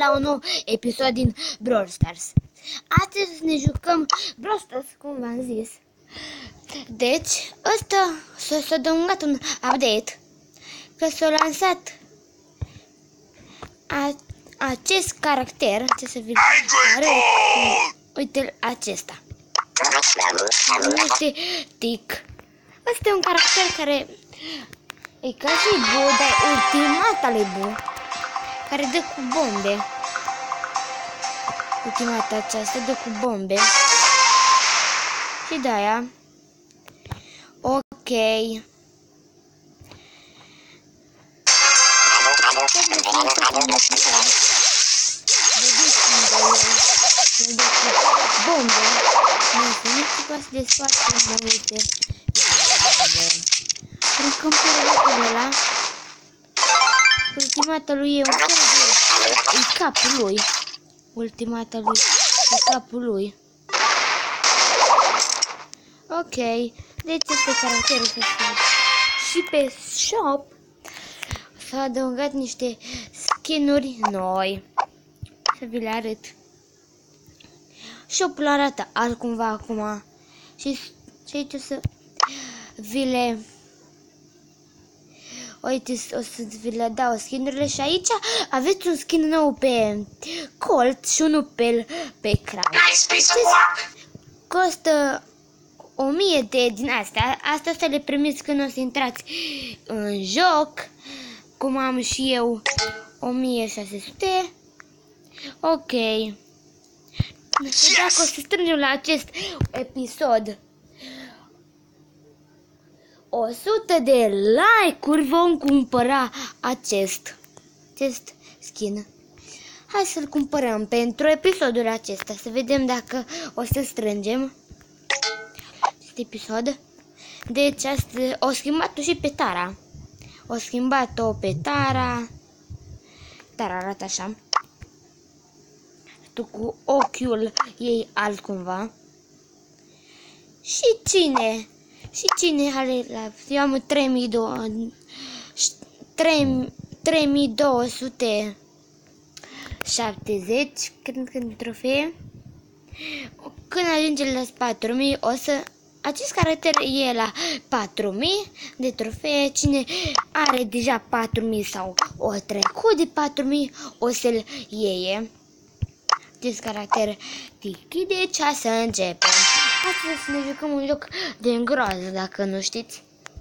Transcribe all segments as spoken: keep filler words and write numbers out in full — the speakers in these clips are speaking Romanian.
la un nou episod din Brawl Stars. Astăzi ne jucăm Brawl Stars, cum v-am zis. Deci, ăsta s-a adăugat un update, că s-a lansat a, acest caracter, ce să vi-l arăt. Uite acesta. Numește Tic. Ăsta e un caracter care e ca și Bu, dar e ultimata lui Bu, care dă cu bombe. Ultimata aceasta dă cu bombe. Și de-aia. Ok. Bombe. Nu știu ca să desfacă multe. Ridicăm pe locul ăla. Ultimata lui e un fel de... e capul lui. Ultimata lui e capul lui. Ok. Deci este caracterul să spun. Și pe shop s-au adăugat niște skin-uri noi. Să vi le arăt. Shop-ul arată altcumva acum. Și aici o să vi le... Uite, o să vi le dau skin-urile și aici aveți un skin nou pe Colt și unul pe, pe Crown. Costă o mie de din astea. Asta o să le primiți când o să intrați în joc. Cum am și eu o mie șase sute. Ok. Dacă o să strângem la acest episod o sută de like-uri, vom cumpăra acest, acest skin. Hai să-l cumpărăm pentru episodul acesta. Să vedem dacă o să strângem acest episod. Deci asta, o schimbat-o și pe Tara. O schimbat-o pe Tara. Tara arată așa. Tu cu ochiul ei altcumva. Și cine? Și cine are la... Eu am trei mii două sute șaptezeci, cred că de trofee. Când ajunge la patru mii, o să... Acest caracter e la patru mii de trofee. Cine are deja patru mii sau o trecut de patru mii, o să-l iei. Acest caracter Tiki. Deci să începem. Astăzi să ne jucăm un joc de îngroază, dacă nu știți.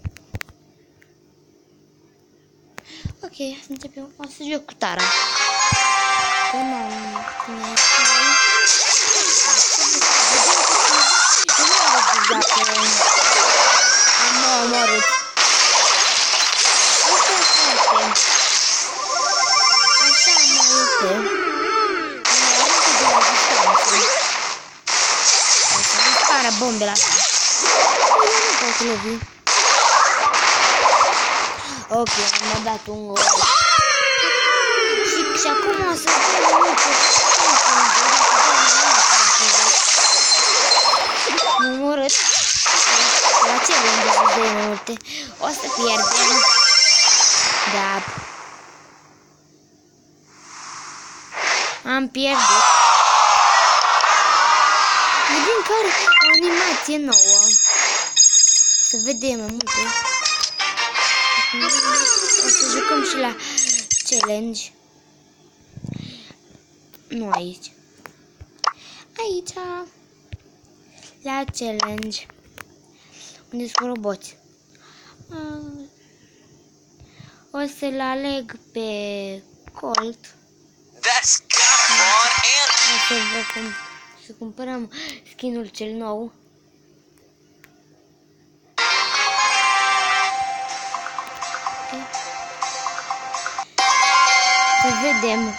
Ok, să începem. O să joc cu Tara. Că n-am... Am omorât. Așa mai uite. Bombe la asta. Nu pot lovi. Ok, am dat un gol. Și, și acum o să dăm multe. M-am omorât. La ce vrem să dăm multe? O să pierdem. Da. Am pierdut. Vedem care o animație nouă. Să vedem mai multe. O să jucăm și la challenge. Nu aici. Aici. La challenge. Unde sunt roboți. O să-l aleg pe Colt. O să vă cum... Să cumpărăm skinul cel nou. Okay. Să vedem.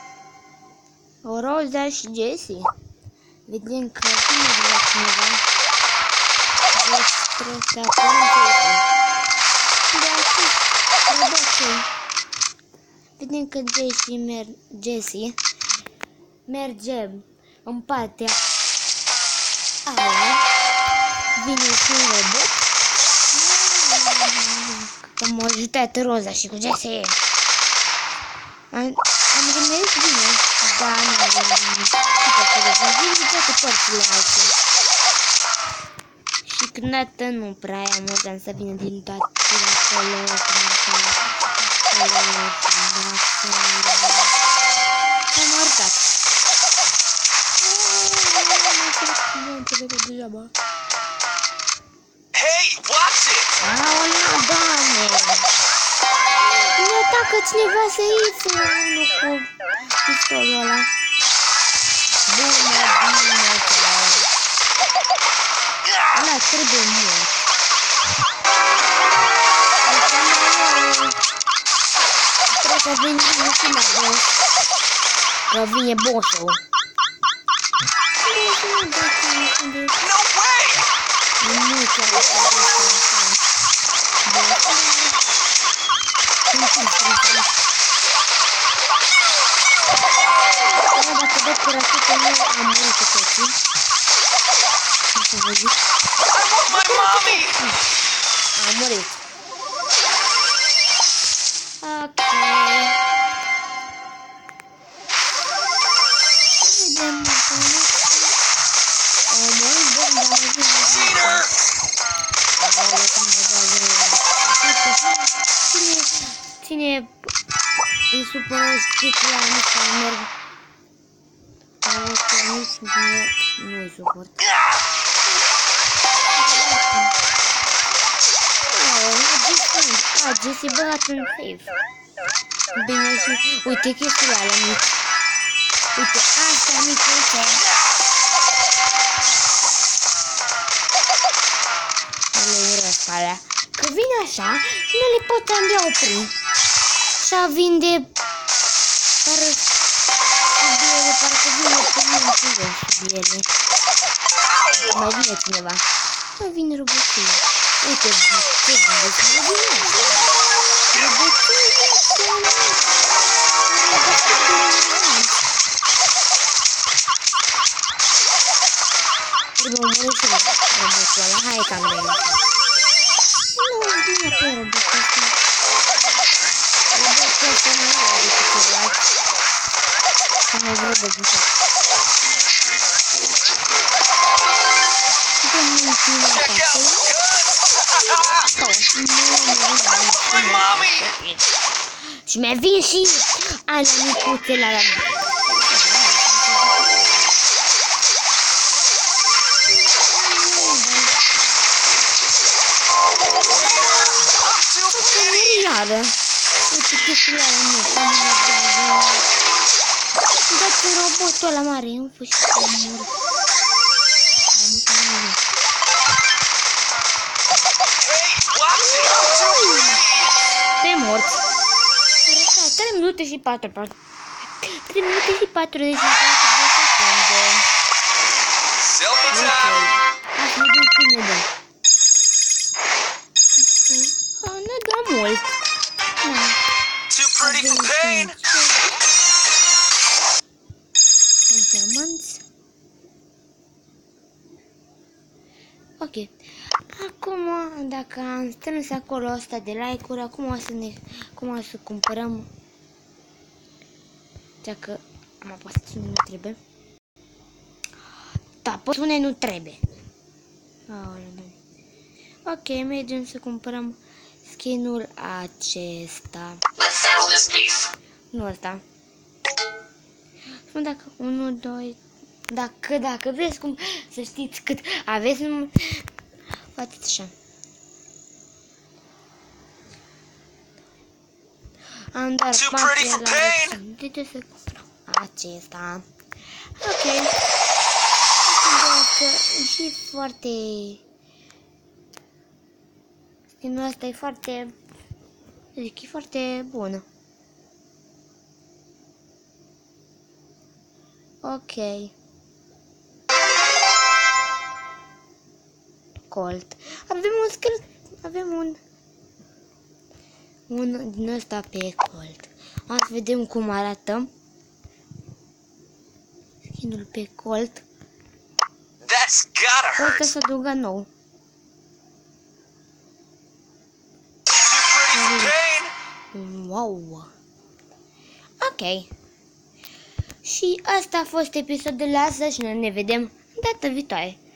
O Rosa și Jessie. Vedem că vine de la cineva. Deci trebuie să apărăm pe de acest robocei. Vedem că Jessie, mer Jessie merge în partea aia. Vine și un robot. Că m-a ajutat Rosa și cu Jessie. Am remerit bine, dar nu avem super televizor de toate părțile alte. Și câteodată nu prea e amuzant să vină din toate acolo, din acolo, acolo, din acolo. Am arătat. Hey, watch it! Aoleu, Doamne! Ne atacă cineva să iese unul cu pistolul ăla. Bună, bună, chiar. Ăla trebuie mult. Trebuie să vin și la boss. Că vine boss-ul. No way! Nu chiar așa de interesant. Nu știu interesant. Dar dacă dă pe rachetă, nu am murit cu toții. Nu să vă zic. I want my mommy! Am murit. Ok. Vedem acum. Am murit, bun, dar am văzut. Cheater! Aoleu, cum ne bagă. Cine, cine îi supără chestia la nici care merg. Aoleu, că nici nu-i suport. A, Jesse băgat în safe. Bine și uite chestiile alea mici. Uite, astea mici, uite. Nu le urăsc alea. Că vine așa și nu le pot abia opri. Și-a vinde pară subiele, parcă vine pe mine și eu subiele. Mai vine cineva. Mai vine robotul. Uite, ce vedeți? Mai vine așa. Robotul este un trebuie omorât și robotul ăla. Hai că am venit. Nu, vine pe robotul ăsta. Robotul ăsta nu are decât celălalt. Că mai vreau de bușat. Check out the my mommy! Și mi-a vin și alea micuțele alea. Iară. Uite chestiile alea mici. Dați robotul ăla mare. Îmi fă și să mor. Pe morți. trei minute și patru. trei minute și patruzeci și patru de secunde. Selfie Ok. time! Hai să vedem cât ne dă. Ah, ne dă mult. Da. Too pretty for pain! Diamanți. Ok. Acum, dacă am strâns acolo asta de like-uri, acum o să ne, acum o să cumpărăm. Dacă am apăsat cine nu trebuie. Da, pot spune nu trebuie. Aoleu. Ok, mergem să cumpărăm skin-ul acesta. Nu ăsta. Spun dacă unu, doi, dacă, dacă vreți cum să știți cât aveți, nu faceți așa. Am doar patru la de ce să cumpărăm acesta. Ok. Dacă și foarte... Skin-ul ăsta e foarte... Zic, e foarte bună. Ok. Colt. Avem un skin, avem un un din ăsta pe Colt. O să vedem cum arată skinul pe Colt. That's gotta hurt! Colt s-a adăugat nou. Too pretty for pain! Wow. Ok. Și asta a fost episodul de astăzi și noi ne vedem data viitoare.